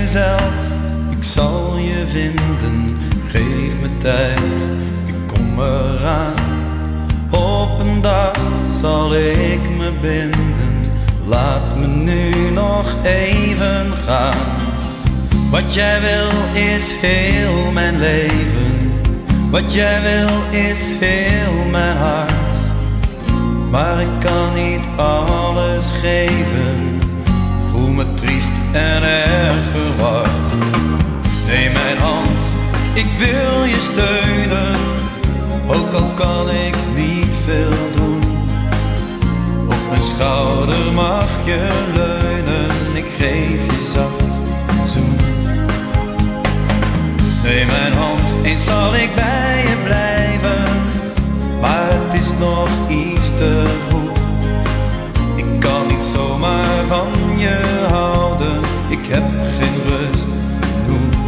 jezelf, ik zal je vinden. Geef me tijd, ik kom eraan. Op een dag zal ik me binden. Laat me nu nog even gaan. Wat jij wil is heel mijn leven. Wat jij wil is heel mijn hart. Maar ik kan niet alles geven. Voel me triest en erg verward. Neem mijn hand, ik wil je steunen. Ook al kan ik niet veel doen. Op mijn schouder mag je leunen. Ik geef je zacht een zoen. Neem mijn hand, eens zal ik bij je blijven. Maar het is nog iets te vroeg. Ik kan niet zomaar van je houden. Ik heb geen rust genoeg.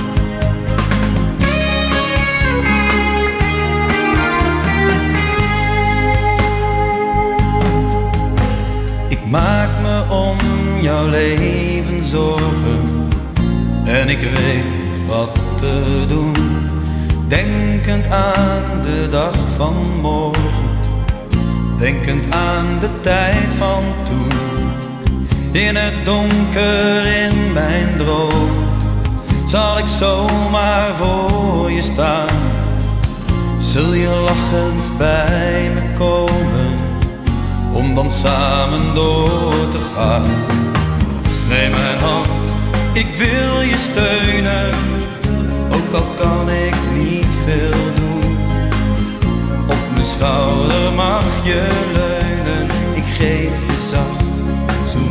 Ik maak me om jouw leven zorgen. En ik weet wat te doen. Denkend aan de dag van morgen. Denkend aan de tijd van toen. In het donker in mijn droom. Zal ik zomaar voor je staan. Zul je lachend bij me komen. Om dan samen door te gaan. Neem mijn hand, ik wil je steunen. Ook al kan ik niet veel doen. Op mijn schouder mag je leunen. Ik geef je zacht een zoen.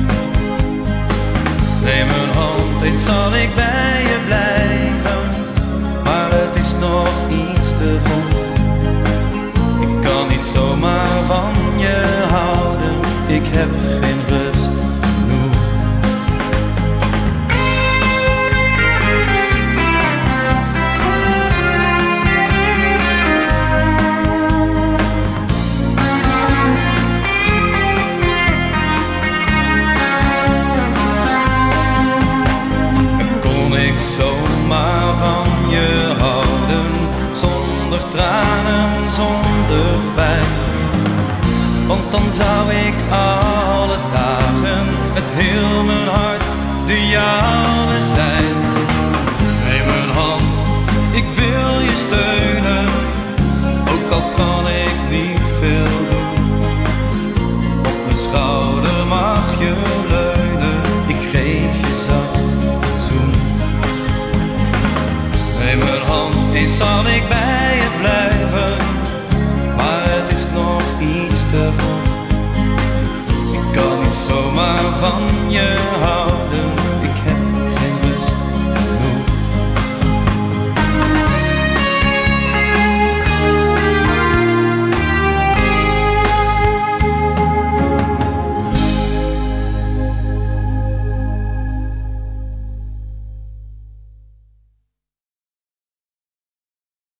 Neem mijn hand, eens zal ik bij je blijven. Maar het is nog iets te vroeg. Ik kan niet zomaar van je houden. Ik heb geen rust genoeg. Zomaar van je houden, zonder tranen, zonder pijn. Want dan zou ik alle dagen met heel mijn hart de jouwe zijn. Neem mijn hand, ik wil je steunen. Ook al kan ik niet veel doen. Op mijn schouder mag je leunen. Ik geef je zacht een zoen. Neem mijn hand, eens zal ik bij je blijven. Maar het is nog iets te vroeg. Ik kan niet zomaar van je houden.